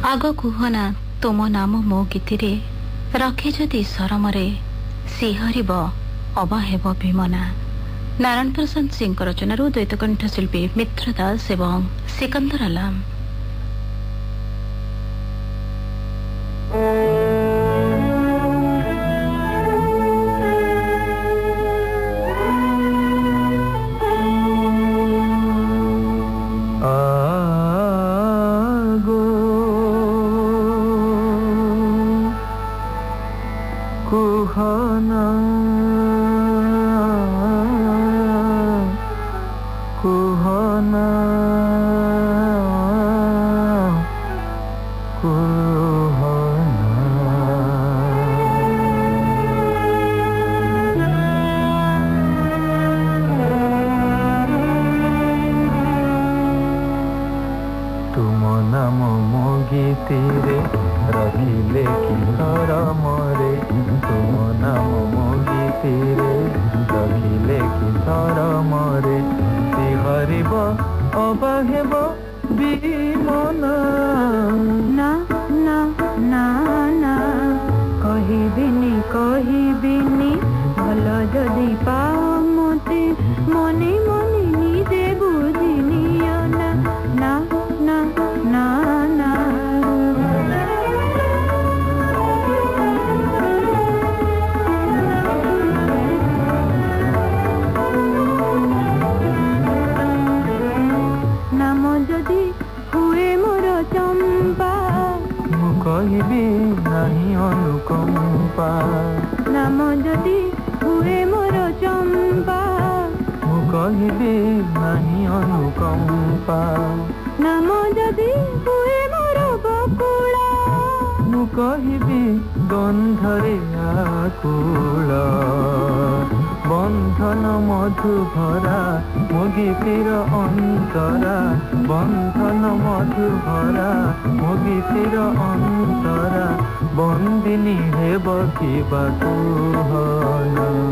आग कुहना तुम नाम मो गीतिरे रखे जदि सरमरे सिहरिब अबा हेब भीमना। नारायण प्रसाद सिंह रचनारू द्वैतकंठ शिल्पी मित्र दास एवं सिकंदर आलम। कुहना कुहना तुम नाम मो गीतिरे रखिले कि सरमरे। तुम नाम मो गीतिरे रखिले कि सरमरे सिहरिब अबा हेब भीमना। ना ना ना ना कहिबिनी कहिबिनी भल जदि पाओ मते मने मने निजे बुझिनियो ना ना ना ना ना। नाम जदि हुए मोर चंपा मु कहिबी नहीं अनुकंपा। नाम जदि हुए मोर चंपा मु कहिबी नहीं अनुकंपा। नाम जदि हुए मोर बकुला मु कहिबी गंधरे आकुल। बंधन मधु भरा मो गीतिर अंतरा। बंधन मधु भरा मो गीतिर अंतरा। बंदिनी हेब कि कुहना।